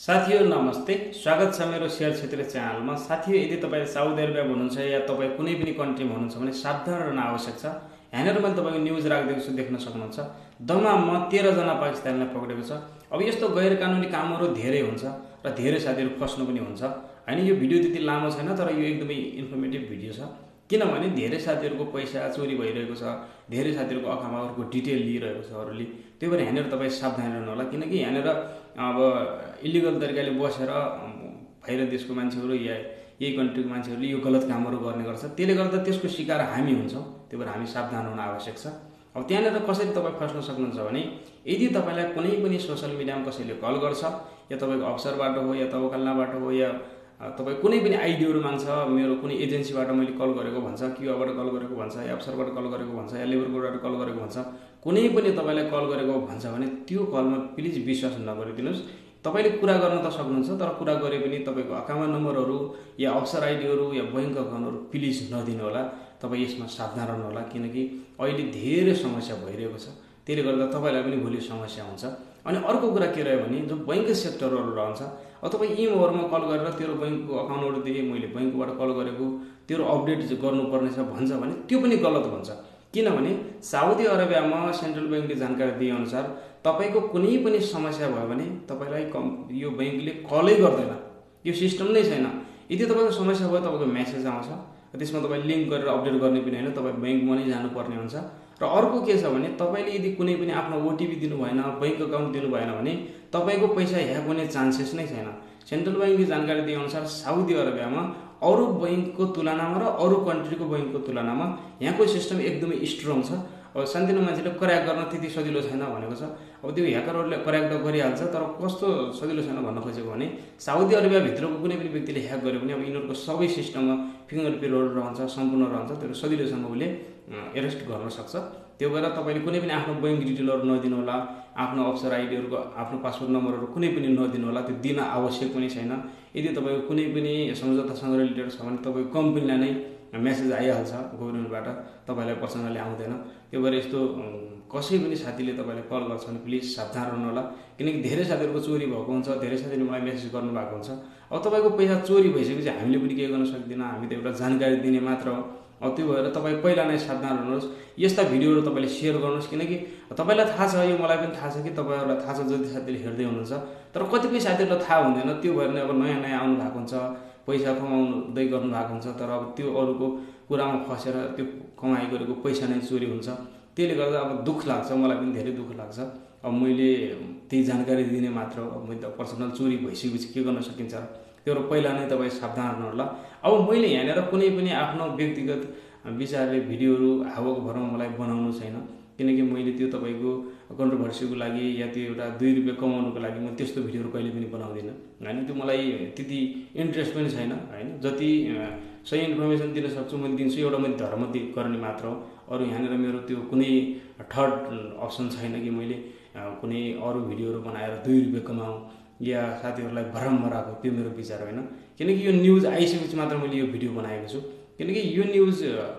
साथीहरु नमस्ते, स्वागत छ मेरो शेयर क्षेत्र च्यानलमा। साथीहरु, यदि तपाई साउदी अरेबिया हुनुहुन्छ या तपाई कुनै पनि कन्ट्रीमा हुनुहुन्छ भने सावधान रहन आवश्यक छ। यहाँनिर मैले तपाईको न्यूज राखिदिएको छु, देख्न सक्नुहुन्छ। दमाममा 13 जना पाकिस्तानीलाई पक्रेको छ। अब यस्तो गैर कानुनी कामहरु धेरै हुन्छ र धेरै साथीहरु फस्नु पनि हुन्छ। हैन, यो भिडियो त्यति लामो छैन, तर यो एकदमै इन्फर्मेटिभ भिडियो छ। किनभने धेरै साथीहरुको पैसा चोरी भइरहेको छ, धेरै साथीहरुको अकाउन्टहरुको डिटेल लिइरहेको छ अरूले। त्यही भएर यहाँनिर तपाई सावधान रहनु होला, किनकि यहाँनिर अब इलिगल तरिकाले बसेर बाहिर देशको मान्छेहरु या यही कन्ट्रीको मान्छेहरुले यो गलत कामहरु गर्ने गर्छ। त्यसले गर्दा त्यसको शिकार हामी हुन्छौं। त्यही भएर हामी सावधान हुन आवश्यक छ। अब त्यहाँनिर कसरी तपाई फस्न सक्नुहुन्छ भने, यदि तपाईलाई कुनै पनि सोशल मिडियामा कसैले कल गर्छ, या तपाईको अफसरबाट हो या तवकल्लाबाट हो या तपाई कुनै पनि आइडीहरु माग्छ, मेरो कुनै एजेन्सीबाट मैले कल गरेको भन्छ, क्यूबाट कल गरेको भन्छ, या अफसरबाट कल गरेको भन्छ, या लेबर कोडबाट कल गरेको भन्छ, कुनै पनि तपाईलाई कल गरेको भन्छ भने त्यो कलमा प्लिज विश्वास नगरिदिनुस्। तपाईले कुरा गर्न त सक्नुहुन्छ, तर कुरा गरे पनि तपाईको अकाउन्ट नम्बरहरु या अफसर आइडीहरु या बैंक अकाउन्टहरु प्लिज नदिनु होला। तपाई यसमा सावधान रहनु होला, किनकि अहिले धेरै समस्या भइरहेको छ। त्यसले गर्दा तपाईलाई पनि भोलि समस्या हुन्छ। अनि अर्को कुरा के रह्यो भने, जो बैंक सेक्टरहरु रहन्छ, अब तपाई यी नम्बरमा कल गरेर तेरो बैंकको अकाउन्टहरु दिए, मैले बैंकबाट कल गरेको, तेरो अपडेट गर्नुपर्ने छ भन्छ भने त्यो पनि गलत हुन्छ। किनभने साउदी अरेबियामा सेन्ट्रल बैंकले जानकारी दिए अनुसार तपाईको कुनै पनि समस्या भयो भने तपाईलाई यो बैंकले कलै गर्दैन। यो सिस्टम नै छैन। यदि तपाईको समस्या भयो तपाईको मेसेज आउँछ, त्यसमा तपाई लिंक गरेर अपडेट गर्ने पनि हैन, तपाई बैंकमा नै जानुपर्ने हुन्छ। र अर्को के छ भने, तपाईले यदि कुनै पनि आफ्नो ओटीपी दिनु भएन, बैंक अकाउन्ट दिनु भएन भने तपाईको पैसा ह्याक हुने चान्सेस नै छैन। सेन्ट्रल बैंकले जानकारी दिए अनुसार साउदी अरेबियामा अरु बैंकको तुलनामा र अरु कन्ट्रीको बैंकको तुलनामा यहाँको सिस्टम एकदमै स्ट्रङ छ। अब सानोतिनो मान्छेले क्रैक गर्न त्यति सजिलो छैन भनेको छ। अब त्यो ह्याकरहरुले क्रैक त गरिहाल्छ, तर कस्तो सजिलो छैन भन्न खोजेको भने, साउदी अरेबिया भित्रको कुनै पनि व्यक्तिले ह्याक गर्यो भने अब यिनीहरुको सबै सिस्टममा फिंगरप्रिन्टहरु रहन्छ, सम्पूर्ण रहन्छ, त्यो सजिलोसँग उले एरेस्ट गर्न सक्छ। त्यो भएर तपाईले कुनै पनि आफ्नो बैंक डिटेलहरु नदिनु होला, आफ्नो अफसर आइडीहरुको आफ्नो पासवर्ड नम्बरहरु कुनै पनि नदिनु होला। त्यो दिन आवश्यक पनि छैन। यदि तपाईको कुनै पनि सम्झौतासँग रिलेटेड छ भने तपाईको कम्पनीलाई नै मेसेज आइहाल्छ गभर्नमेन्टबाट, तपाईलाई पर्सनली आउँदैन। त्यो भएर यस्तो कसै पनि साथीले तपाईलाई कल गर्छ भने प्लिज सावधान रहनु होला, किनकि धेरै साथीहरुको चोरी भएको हुन्छ। धेरै साथीले मलाई मेसेज गर्नु भएको हुन्छ। अब तपाईको पैसा चोरी भइसकेपछि हामीले पनि के गर्न सक्दैन, हामी त एउटा जानकारी दिने मात्र हो। अब त्यो भएर तपाई पहिला नै सावधान रहनुहोस्। यस्ता भिडियोहरु तपाईले शेयर गर्नुहोस्, किनकि तपाईलाई थाहा छ, यो मलाई पनि थाहा छ कि तपाईहरुलाई थाहा छ जति साथीले हेर्दै हुनुहुन्छ, तर कतिपय साथीहरुलाई थाहा हुँदैन। त्यो भएर नै अब नयाँ नयाँ आउनु भएको हुन्छ, पैसा कमाउँदै गर्नु भएको हुन्छ, तर अब त्यो अरूको कुरामा फसेर त्यो कमाइ गरेको पैसा नै चोरी हुन्छ। त्यसले गर्दा अब दुःख लाग्छ, मलाई पनि धेरै दुःख लाग्छ। अब मैले त्यही जानकारी दिने मात्र हो। मैले त पर्सनल चोरी भइसकेपछि के गर्न सकिन्छ र? त्यो भएर पहिला नै तपाई सावधान रहनु होला। अब मैले यहाँनिर कुनै पनि आफ्नो व्यक्तिगत विचारले भिडियोहरु हावाको भरमा मलाई बनाउनु छैन, किनकि मैले त्यो तपाईको कन्ट्रोभर्सीको लागि या त्यो एउटा 2 रुपैयाँ कमाउनुको लागि म त्यस्तो भिडियोहरु कहिले पनि बनाउँदिन। हैन, त्यो मलाई त्यति इन्ट्रेस्ट पनि छैन। हैन, जति सही इन्फर्मेसन दिन सक्छु मैले दिन्छु। एउटा मैले धर्म गर्ने मात्र हो। अरु यहाँनिर मेरो त्यो कुनै थर्ड अप्सन छैन कि मैले कुनै अरु भिडियोहरु बनाएर 2 रुपैयाँ कमाऊ या साथीहरुलाई भ्रम गराएको, त्यो मेरो विचार होइन। किनकि यो न्यूज आइसकेपछि मात्र मैले यो भिडियो बनाएको छु, किनकि यो न्यूज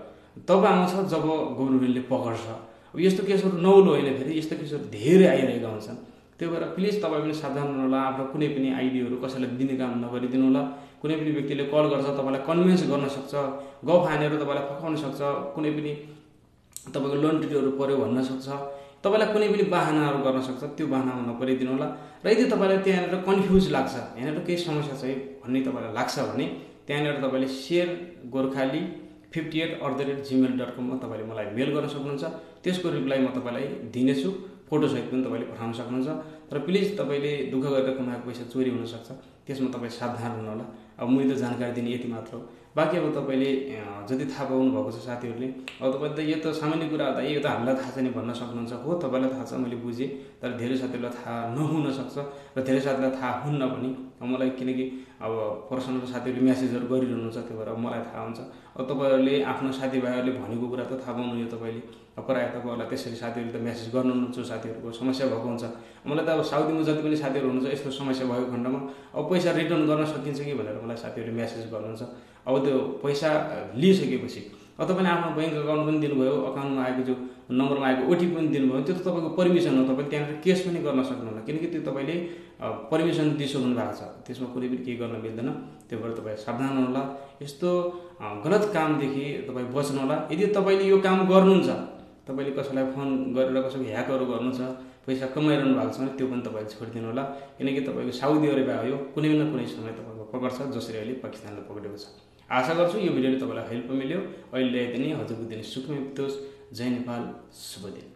तब आउँछ जब गभर्नमेन्टले पकड्छ। अब यस्तो केसहरु नौलो होइन, फेरि यस्तो केसहरु धेरै आइरहेका हुन्छन्। त्यो भएर प्लिज तपाई पनि सावधान रहनु होला। आफ्नो कुनै पनि आइडीहरु कसैलाई दिने काम नगरिदिनु होला। कुनै पनि व्यक्तिले कल गर्छ, तपाईलाई कन्भिन्स गर्न सक्छ, गफ हानेर तपाईलाई फकाउन सक्छ, कुनै पनि तपाईको लोन डिटेलहरु पर्यो भन्न सक्छ, तपाईलाई कुनै पनि बहानाहरु गर्न सक्छ। त्यो बहानामा नपरिदिनु होला। र यदि तपाईलाई त्यहाँनिर कन्फ्युज लाग्छ, यहाँनिर केही समस्या छ भन्ने तपाईलाई लाग्छ भने त्यहाँनिर तपाईले shergorkhali58@gmail.com मा तपाईले मलाई मेल गर्न सक्नुहुन्छ। त्यसको रिप्लाई म तपाईलाई दिनेछु। फोटो सहित पनि तपाईले पठाउन सक्नुहुन्छ। तर प्लिज तपाईले दुःख गरेर कमाएको पैसा चोरी हुन सक्छ, त्यसमा तपाई सावधान रहनु होला। अब मैले त जानकारी दिने यति मात्र हो। बाँकी अब तपाईले जति थाहा पाउनु भएको छ साथीहरुले, अब तपाई त यो त सामान्य कुरा हो, यो त हामीलाई थाहा छैन भन्न सक्नुहुन्छ। हो, तपाईलाई थाहा छ, मैले बुझे, तर धेरै साथीहरुलाई थाहा नहुन सक्छ र धेरै साथीलाई थाहा हुन्न पनि। मलाई किनकि अब पर्सनल साथीहरुले मेसेजहरु गरिरहनुहुन्छ, त्यो भएर मलाई थाहा हुन्छ। अब तपाईहरुले आफ्नो साथीभाइहरुले भनेको कुरा त थाहा पाउनु यो तपाईले। प्रायः तपाईहरुलाई त्यसरी साथीहरुले त मेसेज गर्नुहुन्छ, साथीहरुको समस्या भएको हुन्छ। मलाई त अब साउदीमा जति पनि साथीहरु हुनुहुन्छ, यस्तो समस्या भएको खण्डमा अब पैसा रिटर्न गर्न सकिन्छ कि भनेर मलाई साथीहरुले मेसेज गर्नुहुन्छ। अब त्यो पैसा लिइसकेपछि अब तपाईले आफ्नो बैंक अकाउन्ट पनि दिनुभयो, अकाउन्टमा आएको जो नम्बरमा आएको ओटिपी पनि दिनुभयो त्यो त तपाईँको पर्मिसन हो, तपाईँले त्यहाँनिर केस पनि गर्न सक्नुहुन्न किनकि त्यो तपाईँले पर्मिसन दिइसक्नु भएको छ, त्यसमा कुनै पनि केही गर्न मिल्दैन। त्यो भएर तपाईँ सावधान हुनुहोला, यस्तो गलत कामदेखि तपाईँ बच्नु होला। यदि तपाईँले यो काम गर्नुहुन्छ, तपाईँले कसैलाई फोन गरेर कसैको ह्याकहरू गर्नु छ, पैसा कमाइरहनु भएको छ भने त्यो पनि तपाईँले छोडिदिनु होला किनकि तपाईँको साउदी अरेबिया हो, कुनै न कुनै समय तपाईँको पकड्छ, जसरी अहिले पाकिस्तानले पक्रेको छ। आशा गर्छु यो भिडियोले तपाईँलाई हेल्प मिल्यो। अहिले दिन हजुरको दिन सुखमय बितोस्। जय नेपाल, शुभ दिन।